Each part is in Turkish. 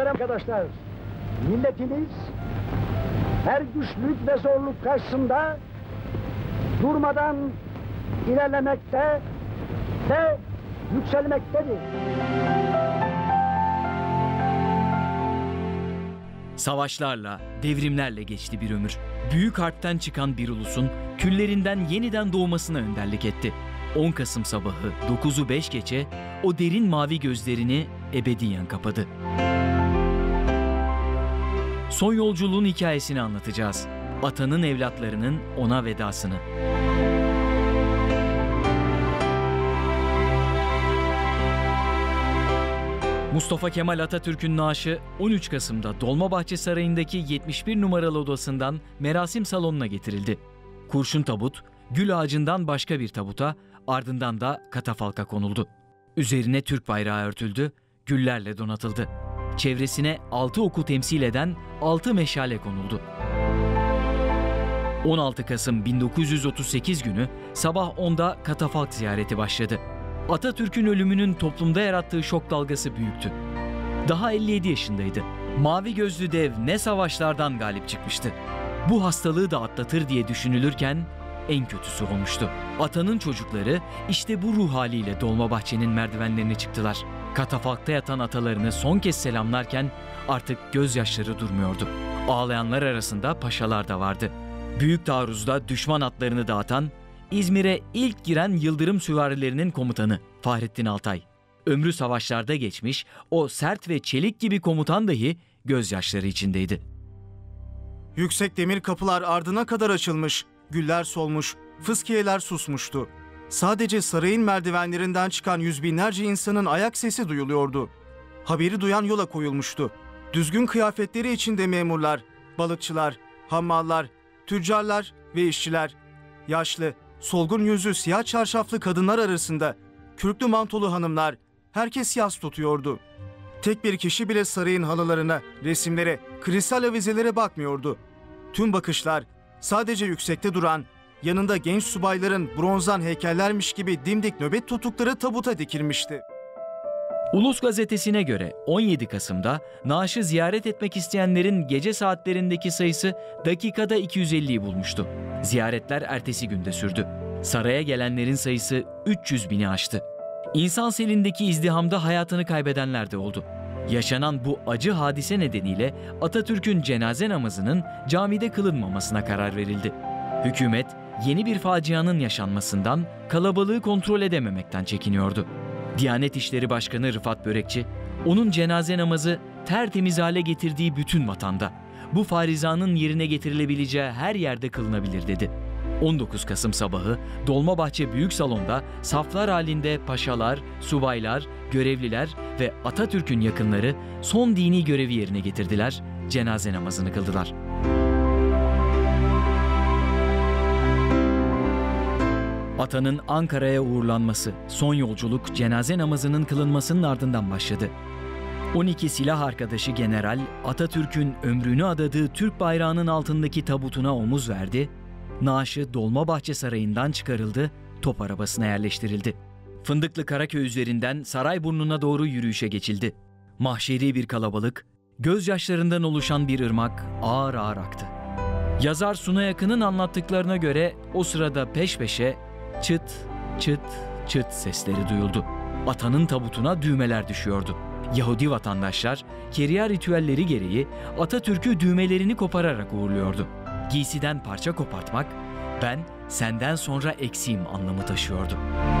Arkadaşlar, milletimiz her güçlük ve zorluk karşısında durmadan ilerlemekte ve yükselmektedir. Savaşlarla, devrimlerle geçti bir ömür. Büyük harpten çıkan bir ulusun küllerinden yeniden doğmasına önderlik etti. 10 Kasım sabahı 9'u 5 geçe o derin mavi gözlerini ebediyen kapadı. Son yolculuğun hikayesini anlatacağız. Atanın evlatlarının ona vedasını. Mustafa Kemal Atatürk'ün naaşı 13 Kasım'da Dolmabahçe Sarayı'ndaki 71 numaralı odasından merasim salonuna getirildi. Kurşun tabut, gül ağacından başka bir tabuta, ardından da katafalka konuldu. Üzerine Türk bayrağı örtüldü, güllerle donatıldı. Çevresine 6 oku temsil eden 6 meşale konuldu. 16 Kasım 1938 günü sabah 10'da katafalk ziyareti başladı. Atatürk'ün ölümünün toplumda yarattığı şok dalgası büyüktü. Daha 57 yaşındaydı. Mavi gözlü dev ne savaşlardan galip çıkmıştı. Bu hastalığı da atlatır diye düşünülürken en kötüsü olmuştu. Atanın çocukları işte bu ruh haliyle Dolmabahçe'nin merdivenlerine çıktılar. Katafalkta yatan atalarını son kez selamlarken artık gözyaşları durmuyordu. Ağlayanlar arasında paşalar da vardı. Büyük taarruzda düşman atlarını dağıtan, İzmir'e ilk giren Yıldırım süvarilerinin komutanı Fahrettin Altay. Ömrü savaşlarda geçmiş, o sert ve çelik gibi komutan dahi gözyaşları içindeydi. Yüksek demir kapılar ardına kadar açılmış, güller solmuş, fıskiyeler susmuştu. Sadece sarayın merdivenlerinden çıkan yüz binlerce insanın ayak sesi duyuluyordu. Haberi duyan yola koyulmuştu. Düzgün kıyafetleri içinde memurlar, balıkçılar, hammallar, tüccarlar ve işçiler, yaşlı, solgun yüzlü siyah çarşaflı kadınlar arasında kürklü mantolu hanımlar, herkes yas tutuyordu. Tek bir kişi bile sarayın halılarına, resimlere, kristal avizelere bakmıyordu. Tüm bakışlar sadece yüksekte duran, yanında genç subayların bronzdan heykellermiş gibi dimdik nöbet tuttukları tabuta dikilmişti. Ulus gazetesine göre 17 Kasım'da naaşı ziyaret etmek isteyenlerin gece saatlerindeki sayısı dakikada 250'yi bulmuştu. Ziyaretler ertesi günde sürdü. Saraya gelenlerin sayısı 300 bini aştı. İnsan selindeki izdihamda hayatını kaybedenler de oldu. Yaşanan bu acı hadise nedeniyle Atatürk'ün cenaze namazının camide kılınmamasına karar verildi. Hükümet yeni bir facianın yaşanmasından, kalabalığı kontrol edememekten çekiniyordu. Diyanet İşleri Başkanı Rıfat Börekçi, onun cenaze namazı tertemiz hale getirdiği bütün vatanda, bu farizanın yerine getirilebileceği her yerde kılınabilir dedi. 19 Kasım sabahı Dolmabahçe Büyük Salon'da saflar halinde paşalar, subaylar, görevliler ve Atatürk'ün yakınları son dini görevi yerine getirdiler, cenaze namazını kıldılar. Atanın Ankara'ya uğurlanması, son yolculuk cenaze namazının kılınmasının ardından başladı. 12 silah arkadaşı general Atatürk'ün ömrünü adadığı Türk bayrağının altındaki tabutuna omuz verdi, naaşı Dolmabahçe Sarayı'ndan çıkarıldı, top arabasına yerleştirildi. Fındıklı Karaköy üzerinden Sarayburnu'na doğru yürüyüşe geçildi. Mahşeri bir kalabalık, gözyaşlarından oluşan bir ırmak ağır ağır aktı. Yazar Suna Yakın'ın anlattıklarına göre o sırada peş peşe çıt çıt çıt sesleri duyuldu. Atanın tabutuna düğmeler düşüyordu. Yahudi vatandaşlar keriya ritüelleri gereği Atatürk'ü düğmelerini kopararak uğurluyordu. Giysiden parça kopartmak, ben senden sonra eksiğim anlamı taşıyordu.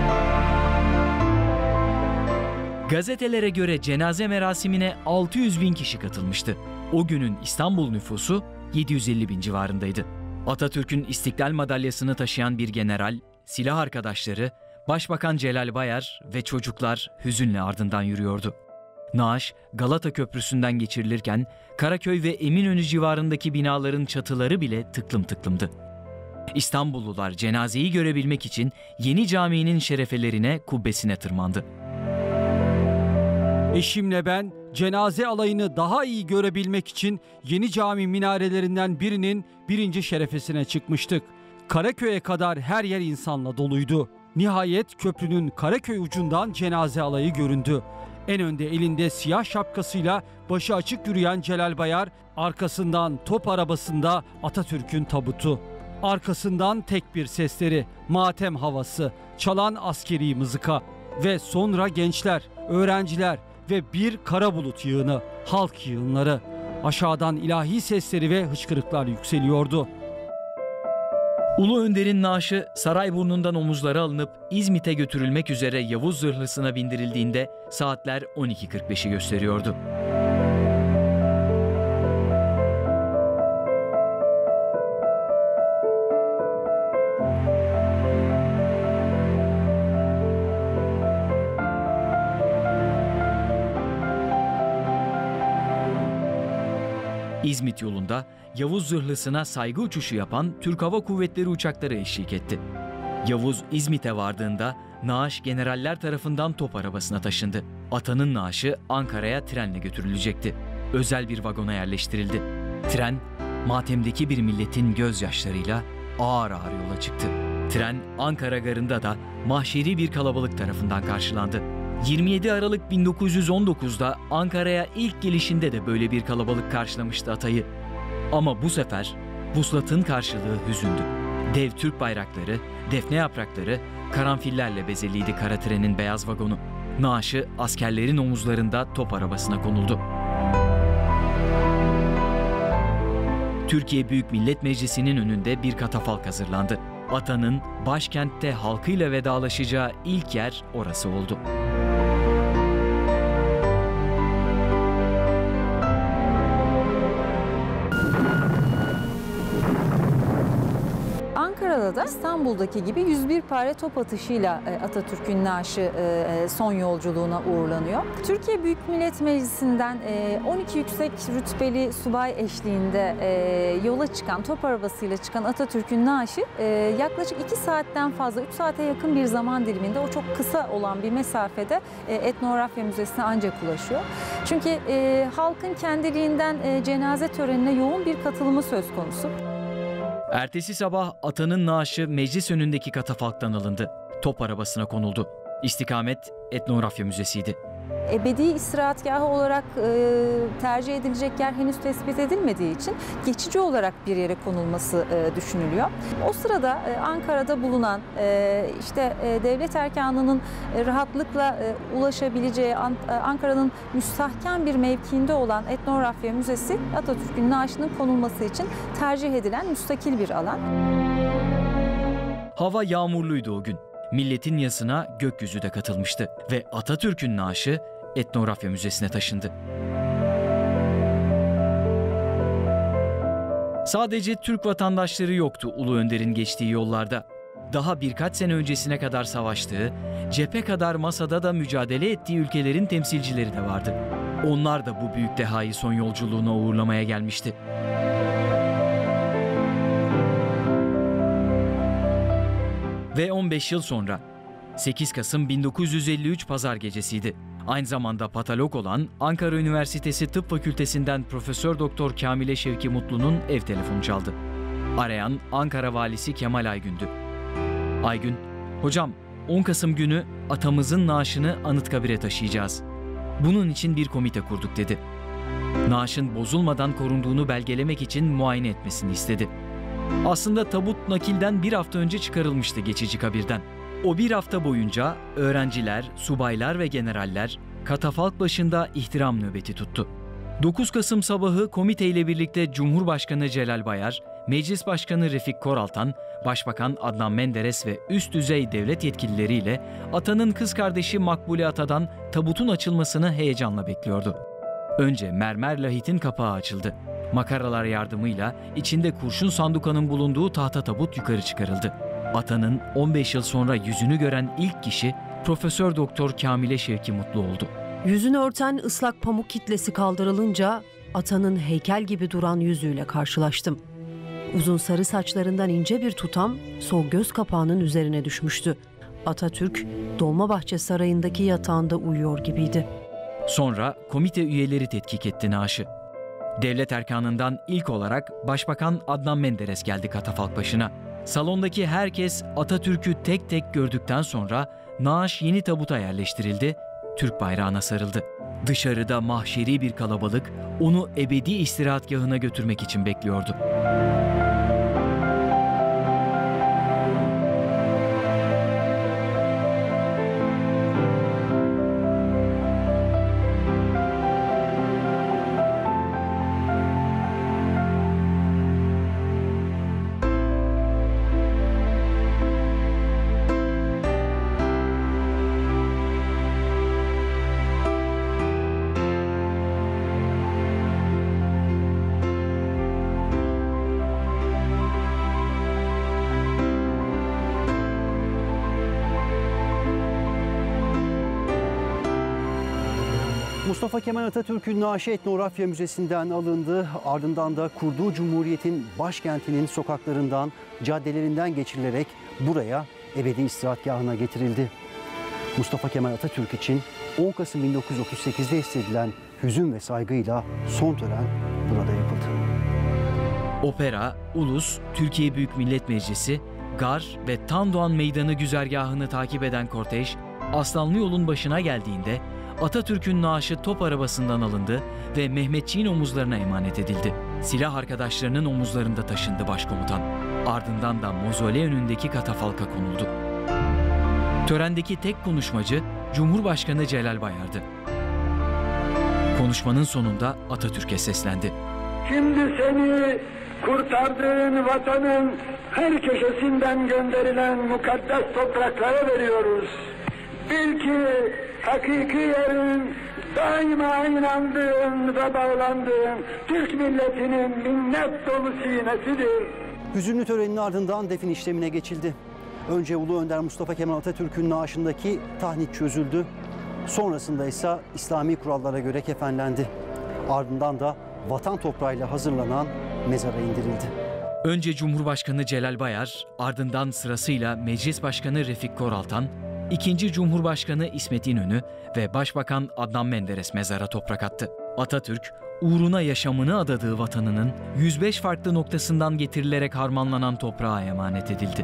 Gazetelere göre cenaze merasimine 600 bin kişi katılmıştı. O günün İstanbul nüfusu 750 bin civarındaydı. Atatürk'ün İstiklal Madalyası'nı taşıyan bir general, silah arkadaşları, Başbakan Celal Bayar ve çocuklar hüzünle ardından yürüyordu. Naaş Galata Köprüsü'nden geçirilirken Karaköy ve Eminönü civarındaki binaların çatıları bile tıklım tıklımdı. İstanbullular cenazeyi görebilmek için Yeni Camii'nin şerefelerine, kubbesine tırmandı. Eşimle ben cenaze alayını daha iyi görebilmek için Yeni Cami minarelerinden birinin birinci şerefesine çıkmıştık. Karaköy'e kadar her yer insanla doluydu. Nihayet köprünün Karaköy ucundan cenaze alayı göründü. En önde elinde siyah şapkasıyla başı açık yürüyen Celal Bayar, arkasından top arabasında Atatürk'ün tabutu. Arkasından tekbir sesleri, matem havası, çalan askeri mızıka ve sonra gençler, öğrenciler ve bir kara bulut yığını, halk yığınları. Aşağıdan ilahi sesleri ve hıçkırıklar yükseliyordu. Ulu Önder'in naaşı Sarayburnu'ndan omuzlara alınıp İzmit'e götürülmek üzere Yavuz zırhlısına bindirildiğinde saatler 12.45'i gösteriyordu. İzmit yolunda Yavuz zırhlısına saygı uçuşu yapan Türk Hava Kuvvetleri uçakları eşlik etti. Yavuz İzmit'e vardığında naaş generaller tarafından top arabasına taşındı. Atanın naaşı Ankara'ya trenle götürülecekti. Özel bir vagona yerleştirildi. Tren, matemdeki bir milletin gözyaşlarıyla ağır ağır yola çıktı. Tren Ankara garında da mahşeri bir kalabalık tarafından karşılandı. 27 Aralık 1919'da Ankara'ya ilk gelişinde de böyle bir kalabalık karşılamıştı Atay'ı. Ama bu sefer vuslatın karşılığı hüzündü. Dev Türk bayrakları, defne yaprakları, karanfillerle bezeliydi kara trenin beyaz vagonu. Naaşı askerlerin omuzlarında top arabasına konuldu. Türkiye Büyük Millet Meclisi'nin önünde bir katafalk hazırlandı. Atanın başkentte halkıyla vedalaşacağı ilk yer orası oldu. Ankara'da da İstanbul'daki gibi 101 pare top atışıyla Atatürk'ün naaşı son yolculuğuna uğurlanıyor. Türkiye Büyük Millet Meclisi'nden 12 yüksek rütbeli subay eşliğinde yola çıkan, top arabasıyla çıkan Atatürk'ün naaşı yaklaşık 2 saatten fazla, 3 saate yakın bir zaman diliminde, o çok kısa olan bir mesafede Etnografya Müzesi'ne ancak ulaşıyor. Çünkü halkın kendiliğinden cenaze törenine yoğun bir katılımı söz konusu. Ertesi sabah Atanın naaşı meclis önündeki katafalktan alındı. Top arabasına konuldu. İstikamet Etnografya Müzesi'ydi. Ebedi istirahatgahı olarak tercih edilecek yer henüz tespit edilmediği için geçici olarak bir yere konulması düşünülüyor. O sırada Ankara'da bulunan devlet erkanının rahatlıkla ulaşabileceği, Ankara'nın müstahkem bir mevkiinde olan Etnografya Müzesi, Atatürk'ün naaşının konulması için tercih edilen müstakil bir alan. Hava yağmurluydu o gün. Milletin yasına gökyüzü de katılmıştı ve Atatürk'ün naaşı Etnografya Müzesi'ne taşındı. Sadece Türk vatandaşları yoktu Ulu Önder'in geçtiği yollarda. Daha birkaç sene öncesine kadar savaştığı, cephe kadar masada da mücadele ettiği ülkelerin temsilcileri de vardı. Onlar da bu büyük dehayı son yolculuğuna uğurlamaya gelmişti. Ve 15 yıl sonra 8 Kasım 1953 Pazar gecesiydi. Aynı zamanda patolog olan Ankara Üniversitesi Tıp Fakültesinden Profesör Doktor Kamile Şevki Mutlu'nun ev telefonu çaldı. Arayan Ankara Valisi Kemal Aygün'dü. Aygün, "Hocam, 10 Kasım günü atamızın naaşını Anıtkabir'e taşıyacağız. Bunun için bir komite kurduk," dedi. Naaşın bozulmadan korunduğunu belgelemek için muayene etmesini istedi. Aslında tabut nakilden bir hafta önce çıkarılmıştı geçici kabirden. O bir hafta boyunca öğrenciler, subaylar ve generaller katafalk başında ihtiram nöbeti tuttu. 9 Kasım sabahı komiteyle birlikte Cumhurbaşkanı Celal Bayar, Meclis Başkanı Refik Koraltan, Başbakan Adnan Menderes ve üst düzey devlet yetkilileriyle Atanın kız kardeşi Makbule Ata'dan tabutun açılmasını heyecanla bekliyordu. Önce mermer lahitin kapağı açıldı. Makaralar yardımıyla içinde kurşun sandukanın bulunduğu tahta tabut yukarı çıkarıldı. Atanın 15 yıl sonra yüzünü gören ilk kişi Profesör Doktor Kamile Şevki Mutlu oldu. Yüzünü örten ıslak pamuk kitlesi kaldırılınca Atanın heykel gibi duran yüzüyle karşılaştım. Uzun sarı saçlarından ince bir tutam sol göz kapağının üzerine düşmüştü. Atatürk Dolmabahçe Sarayı'ndaki yatağında uyuyor gibiydi. Sonra komite üyeleri tetkik etti naaşı. Devlet erkanından ilk olarak Başbakan Adnan Menderes geldi katafalk başına. Salondaki herkes Atatürk'ü tek tek gördükten sonra naaş yeni tabuta yerleştirildi. Türk bayrağına sarıldı. Dışarıda mahşeri bir kalabalık onu ebedi istirahatgahına götürmek için bekliyordu. Mustafa Kemal Atatürk'ün naaşı Etnografya Müzesi'nden alındı. Ardından da kurduğu Cumhuriyet'in başkentinin sokaklarından, caddelerinden geçirilerek buraya ebedi istirahatgahına getirildi. Mustafa Kemal Atatürk için 10 Kasım 1938'de hissedilen hüzün ve saygıyla son tören burada yapıldı. Opera, Ulus, Türkiye Büyük Millet Meclisi, Gar ve Tandoğan Meydanı güzergahını takip eden kortej, Aslanlı Yol'un başına geldiğinde Atatürk'ün naaşı top arabasından alındı ve Mehmetçiğin omuzlarına emanet edildi. Silah arkadaşlarının omuzlarında taşındı başkomutan. Ardından da mozole önündeki katafalka konuldu. Törendeki tek konuşmacı Cumhurbaşkanı Celal Bayar'dı. Konuşmanın sonunda Atatürk'e seslendi. Şimdi seni kurtardığın vatanın her köşesinden gönderilen mukaddes topraklara veriyoruz. Bil ki hakiki yerin daima inandığın ve bağlandığın Türk milletinin minnet dolu sinesidir. Hüzünlü törenin ardından defin işlemine geçildi. Önce Ulu Önder Mustafa Kemal Atatürk'ün naaşındaki tahnit çözüldü. Sonrasında ise İslami kurallara göre kefenlendi. Ardından da vatan toprağıyla hazırlanan mezara indirildi. Önce Cumhurbaşkanı Celal Bayar, ardından sırasıyla Meclis Başkanı Refik Koraltan, İkinci Cumhurbaşkanı İsmet İnönü ve Başbakan Adnan Menderes mezara toprak attı. Atatürk, uğruna yaşamını adadığı vatanının 105 farklı noktasından getirilerek harmanlanan toprağa emanet edildi.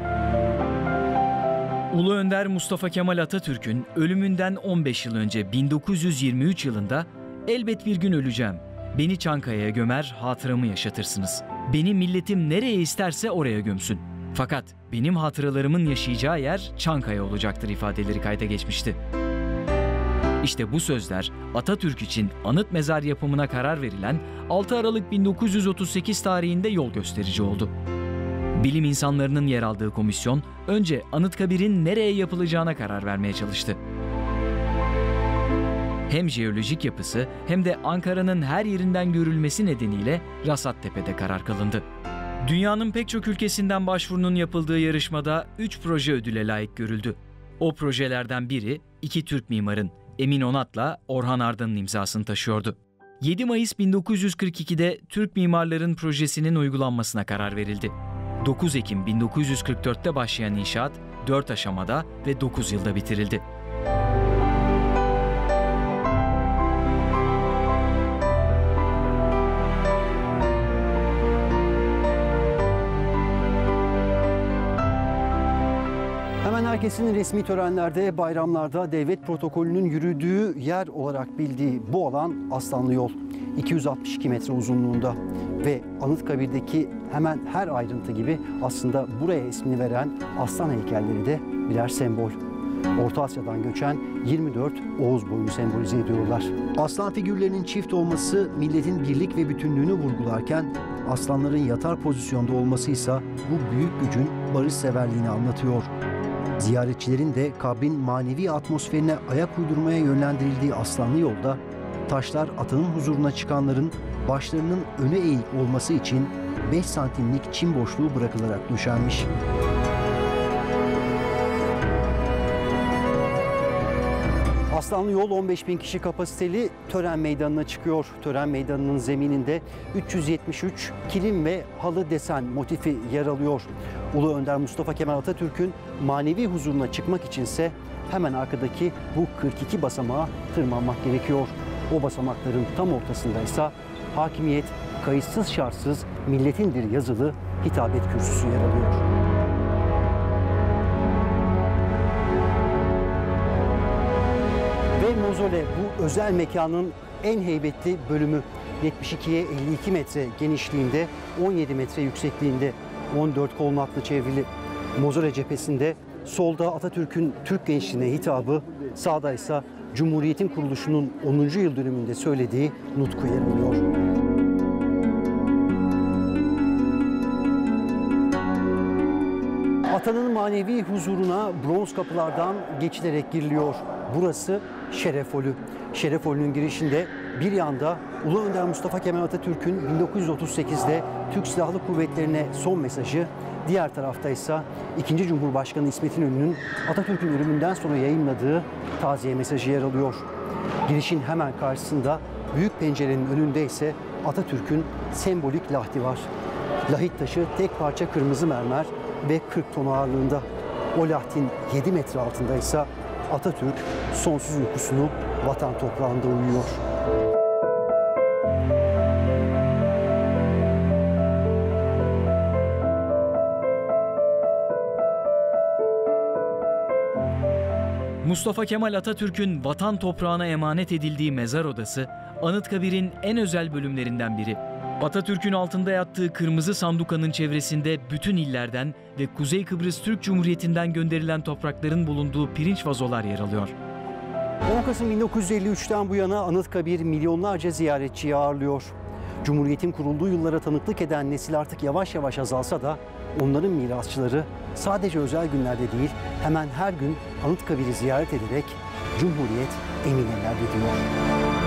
Ulu Önder Mustafa Kemal Atatürk'ün ölümünden 15 yıl önce 1923 yılında "Elbet bir gün öleceğim. Beni Çankaya'ya gömer, hatıramı yaşatırsınız. Beni milletim nereye isterse oraya gömsün. Fakat benim hatıralarımın yaşayacağı yer Çankaya olacaktır" ifadeleri kayda geçmişti. İşte bu sözler Atatürk için anıt mezar yapımına karar verilen 6 Aralık 1938 tarihinde yol gösterici oldu. Bilim insanlarının yer aldığı komisyon önce Anıtkabir'in nereye yapılacağına karar vermeye çalıştı. Hem jeolojik yapısı hem de Ankara'nın her yerinden görülmesi nedeniyle Rasattepe'de karar kılındı. Dünyanın pek çok ülkesinden başvurunun yapıldığı yarışmada 3 proje ödüle layık görüldü. O projelerden biri 2 Türk mimarın Emin Onat'la Orhan Arda'nın imzasını taşıyordu. 7 Mayıs 1942'de Türk mimarların projesinin uygulanmasına karar verildi. 9 Ekim 1944'te başlayan inşaat 4 aşamada ve 9 yılda bitirildi. Hemen herkesin resmi törenlerde, bayramlarda devlet protokolünün yürüdüğü yer olarak bildiği bu alan Aslanlı Yol. 262 metre uzunluğunda ve Anıtkabir'deki hemen her ayrıntı gibi aslında buraya ismini veren aslan heykelleri de birer sembol. Orta Asya'dan göçen 24 Oğuz boyunu sembolize ediyorlar. Aslan figürlerinin çift olması milletin birlik ve bütünlüğünü vurgularken aslanların yatar pozisyonda olması ise bu büyük gücün barışseverliğini anlatıyor. Ziyaretçilerin de kabrin manevi atmosferine ayak uydurmaya yönlendirildiği Aslanlı Yolda taşlar atanın huzuruna çıkanların başlarının öne eğik olması için 5 santimlik çim boşluğu bırakılarak döşenmiş. Aslanlı Yol 15.000 kişi kapasiteli tören meydanına çıkıyor. Tören meydanının zemininde 373 kilim ve halı desen motifi yer alıyor. Ulu Önder Mustafa Kemal Atatürk'ün manevi huzuruna çıkmak içinse hemen arkadaki bu 42 basamağa tırmanmak gerekiyor. O basamakların tam ortasında ise hakimiyet kayıtsız şartsız milletindir yazılı hitabet kürsüsü yer alıyor. Ve mozole bu özel mekanın en heybetli bölümü. 72'ye 52 metre genişliğinde, 17 metre yüksekliğinde, 14 kolonatlı çevrili. Mozole cephesinde solda Atatürk'ün Türk gençliğine hitabı, sağda ise Cumhuriyet'in kuruluşunun 10. yıl dönümünde söylediği nutku yer alıyor. Atanın manevi huzuruna bronz kapılardan geçilerek giriliyor. Burası Şeref Holü. Şeref Holü'nün girişinde bir yanda Ulu Önder Mustafa Kemal Atatürk'ün 1938'de Türk Silahlı Kuvvetlerine son mesajı, diğer tarafta ise 2. Cumhurbaşkanı İsmet İnönü'nün Atatürk'ün ölümünden sonra yayımladığı taziye mesajı yer alıyor. Girişin hemen karşısında büyük pencerenin önünde ise Atatürk'ün sembolik lahti var. Lahit taşı tek parça kırmızı mermer ve 40 ton ağırlığında. O lahtin 7 metre altında ise Atatürk sonsuz uykusunu vatan toprağında uyuyor. Mustafa Kemal Atatürk'ün vatan toprağına emanet edildiği mezar odası, Anıtkabir'in en özel bölümlerinden biri. Atatürk'ün altında yattığı kırmızı sandukanın çevresinde bütün illerden ve Kuzey Kıbrıs Türk Cumhuriyeti'nden gönderilen toprakların bulunduğu pirinç vazolar yer alıyor. 10 Kasım 1953'ten bu yana Anıtkabir milyonlarca ziyaretçiyi ağırlıyor. Cumhuriyetin kurulduğu yıllara tanıklık eden nesil artık yavaş yavaş azalsa da onların mirasçıları sadece özel günlerde değil, hemen her gün Anıtkabir'i ziyaret ederek Cumhuriyet emin ellerde diyor.